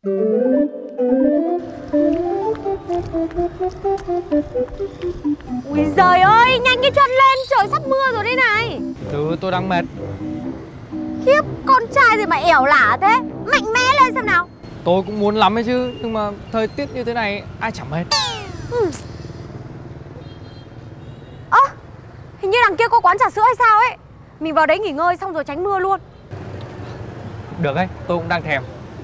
Ui giời ơi, nhanh cái chân lên, trời sắp mưa rồi đây này. Tôi đang mệt. Khiếp, con trai gì mà ẻo lả thế. Mạnh mẽ lên xem nào. Tôi cũng muốn lắm ấy chứ, nhưng mà thời tiết như thế này ai chẳng mệt. Hình như đằng kia có quán trà sữa hay sao ấy. Mình vào đấy nghỉ ngơi xong rồi tránh mưa luôn. Được ấy, tôi cũng đang thèm.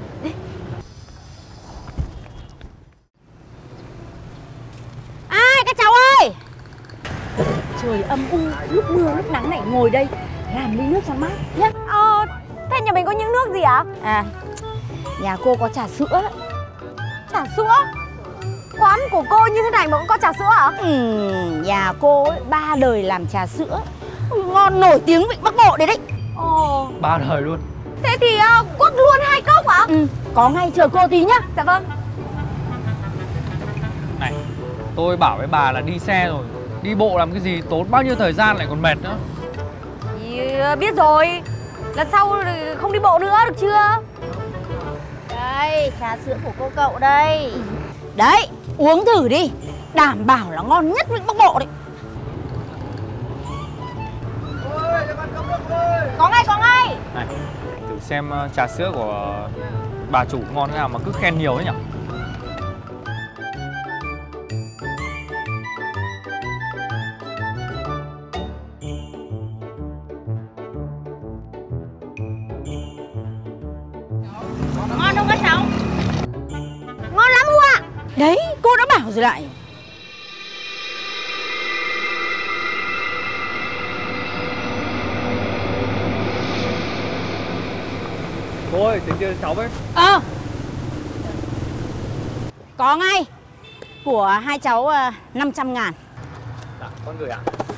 Ai, các cháu ơi. Trời âm u, lúc mưa lúc nắng này, ngồi đây làm ly nước cho mát nhá. Thế nhà mình có những nước gì ạ? Nhà cô có trà sữa đấy. Trà sữa? Quán của cô như thế này mà cũng có trà sữa hả? Nhà cô ấy 3 đời làm trà sữa ngon nổi tiếng Vịnh Bắc Bộ đấy đấy. 3 đời luôn. Thế thì quất luôn 2 cốc hả? Có ngay, chờ cô tí nhá. Dạ vâng. Này, tôi bảo với bà là đi xe rồi, đi bộ làm cái gì tốn bao nhiêu thời gian lại còn mệt nữa. Biết rồi. Lần sau không đi bộ nữa được chưa? Đây, trà sữa của cô cậu đây. Đấy, uống thử đi. Đảm bảo là ngon nhất Vịnh Bắc Bộ đấy. Có ngay, có ngay. Này, thử xem trà sữa của bà chủ ngon thế nào mà cứ khen nhiều ấy nhỉ. Ngon không các cháu? Ngon lắm Hu ạ. Đấy, cô đã bảo rồi lại. Cô ơi, tính tiền cháu với. Có ngay. Của hai cháu 500.000. Dạ, con gửi ạ.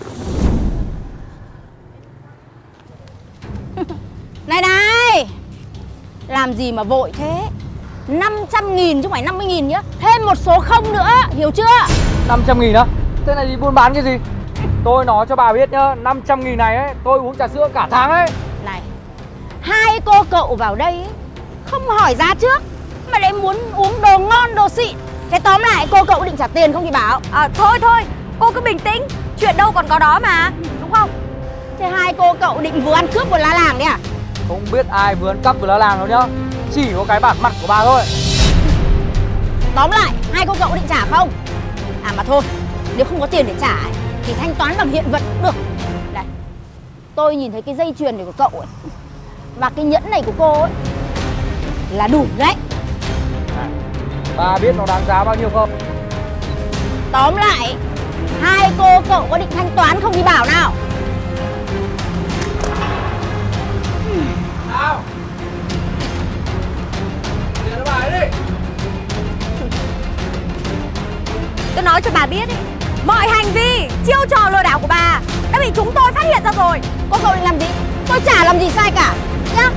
Này này, làm gì mà vội thế? 500.000 chứ không phải 50.000 nhá. Thêm một số không nữa, hiểu chưa? 500.000 á? Thế này thì buôn bán cái gì? Tôi nói cho bà biết nhá, 500.000 này ấy, tôi uống trà sữa cả tháng ấy. Này, hai cô cậu vào đây ấy, không hỏi giá trước mà lại muốn uống đồ ngon, đồ xịn. Thế tóm lại cô cậu định trả tiền không thì bảo. Thôi thôi, cô cứ bình tĩnh. Chuyện đâu còn có đó mà, đúng không? Thế hai cô cậu định vừa ăn cướp vừa la làng đấy à? Không biết ai vừa ăn cắp vừa la làng đâu nhá. Chỉ có cái bản mặt của bà thôi. Tóm lại, hai cô cậu định trả không? Mà thôi, nếu không có tiền để trả ấy, thì thanh toán bằng hiện vật cũng được. Đây, tôi nhìn thấy cái dây chuyền này của cậu ấy và cái nhẫn này của cô ấy là đủ đấy. Bà biết nó đáng giá bao nhiêu không? Tóm lại, hai cô cậu có định thanh toán không thì bảo nào. Nào, tiền cho bà ấy đi. Tôi nói cho bà biết ấy, mọi hành vi, chiêu trò lừa đảo của bà đã bị chúng tôi phát hiện ra rồi. Cô cậu định làm gì? Tôi chả làm gì sai cả nhá.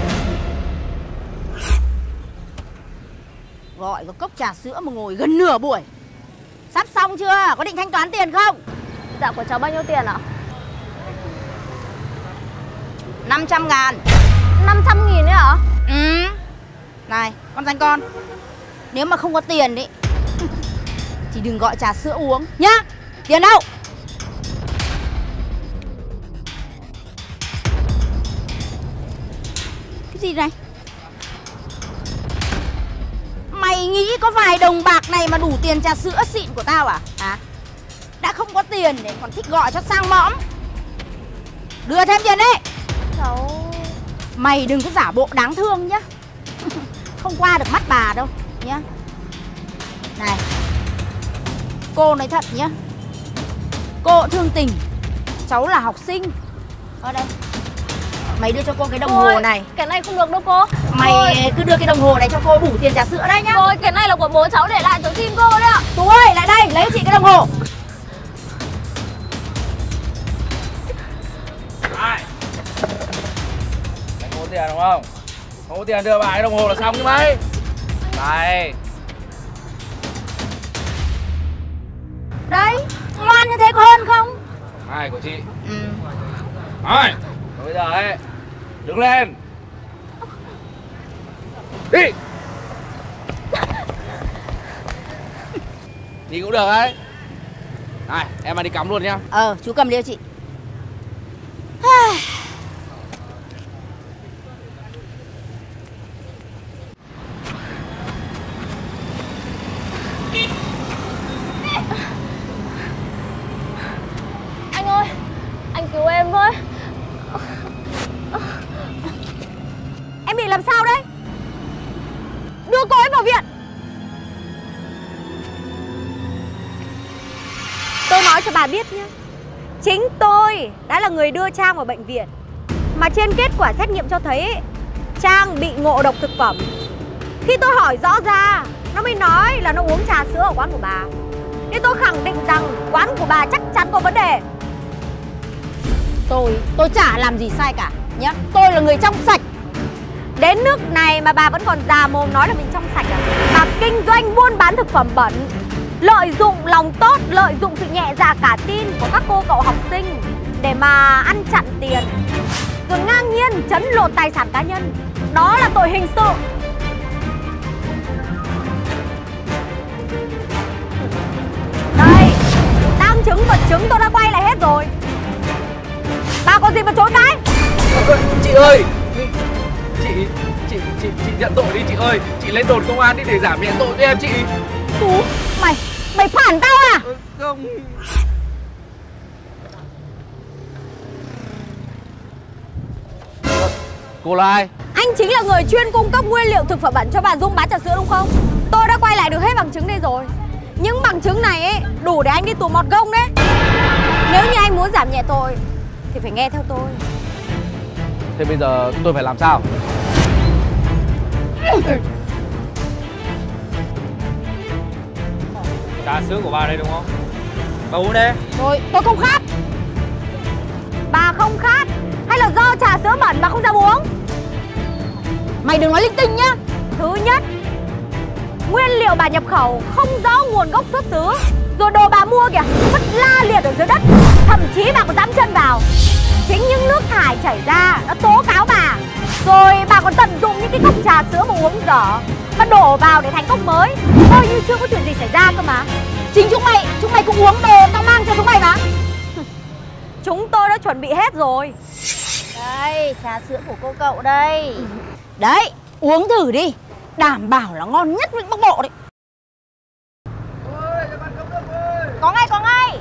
Gọi có cốc trà sữa mà ngồi gần nửa buổi. Sắp xong chưa? Có định thanh toán tiền không? Dạ của cháu bao nhiêu tiền ạ? 500.000. 500.000 đấy hả? Này, con danh con, nếu mà không có tiền đấy thì đừng gọi trà sữa uống nhá. Tiền đâu? Cái gì này? Mày nghĩ có vài đồng bạc này mà đủ tiền trà sữa xịn của tao à? Đã không có tiền để còn thích gọi cho sang mõm. Đưa thêm tiền đi. Cháu... Mày đừng có giả bộ đáng thương nhá. Không qua được mắt bà đâu nhá. Này, cô nói thật nhá, cô thương tình, cháu là học sinh. Ở đây, mày đưa cho cô cái đồng hồ này. Cái này không được đâu cô. Mày cứ đưa cái đồng hồ này cho cô đủ tiền trà sữa đấy nhá. Ôi, cái này là của bố cháu để lại cháu xin cô đấy ạ. Tú ơi, lại đây, lấy cho chị cái đồng hồ. Ai? Mày không có tiền đúng không? Không có tiền đưa bà cái đồng hồ là xong chứ mày. Đây. Đấy, ngoan như thế có hơn không? Ai của chị? Ai? Bây giờ ấy, đứng lên. Đi. Thì cũng được đấy. Này, em mà đi cắm luôn nhá. Chú cầm đi chị. Anh ơi, anh cứu em với. Em bị làm sao đấy? Đưa cô ấy vào viện. Tôi nói cho bà biết nhé, chính tôi đã là người đưa Trang vào bệnh viện. Mà trên kết quả xét nghiệm cho thấy Trang bị ngộ độc thực phẩm. Khi tôi hỏi rõ ra, nó mới nói là nó uống trà sữa ở quán của bà. Nên tôi khẳng định rằng quán của bà chắc chắn có vấn đề. Tôi chả làm gì sai cả nhá. Tôi là người trong sạch. Đến nước này mà bà vẫn còn già mồm nói là mình trong sạch à? Bà kinh doanh buôn bán thực phẩm bẩn, lợi dụng lòng tốt, lợi dụng sự nhẹ dạ cả tin của các cô cậu học sinh để mà ăn chặn tiền, rồi ngang nhiên trấn lột tài sản cá nhân. Đó là tội hình sự. Đây, tang chứng vật chứng tôi đã quay lại hết rồi. Bà có gì mà chối cãi? Chị ơi, chị nhận tội đi chị ơi. Chị lên đồn công an đi để giảm nhẹ tội cho em chị. Tú, mày phản tao à? Không. Cô là ai? Anh chính là người chuyên cung cấp nguyên liệu thực phẩm bẩn cho bà Dung bán trà sữa đúng không? Tôi đã quay lại được hết bằng chứng đây rồi. Những bằng chứng này ấy đủ để anh đi tù mọt gông đấy. Nếu như anh muốn giảm nhẹ tội thì phải nghe theo tôi. Thế bây giờ tôi phải làm sao? Trà sữa của bà đây đúng không? Bà uống đi. Tôi không khát. Bà không khát hay là do trà sữa bẩn bà không dám uống? Mày đừng nói linh tinh nhá. Thứ nhất, nguyên liệu bà nhập khẩu không rõ nguồn gốc xuất xứ. Rồi đồ bà mua kìa, vứt la liệt ở dưới đất. Thậm chí bà còn dám chân vào. Chính những nước thải chảy ra đã tố cáo bà. Rồi bà còn tận dụng những cái cốc trà sữa mà uống dở mà đổ vào để thành cốc mới, coi như chưa có chuyện gì xảy ra cơ mà. Chính chúng mày cũng uống đồ tao mang cho chúng mày mà. Chúng tôi đã chuẩn bị hết rồi. Đây, trà sữa của cô cậu đây. Đấy, uống thử đi. Đảm bảo là ngon nhất Vịnh Bắc Bộ đấy. Ôi, cho bạn cốc nước ơi. Có ngay.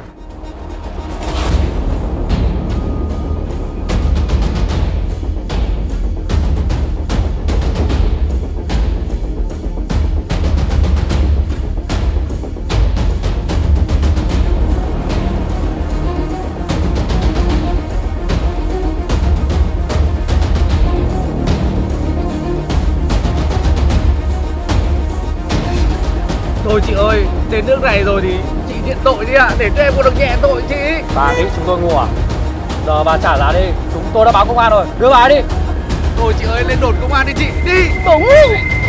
Thôi chị ơi, đến nước này rồi thì chị nhận tội đi ạ, để cho em có được nhẹ tội chị. Bà nghĩ chúng tôi ngu à? Giờ bà trả giá đi, chúng tôi đã báo công an rồi. Đưa bà đi. Thôi chị ơi, lên đồn công an đi chị, đi. Đồ ngu.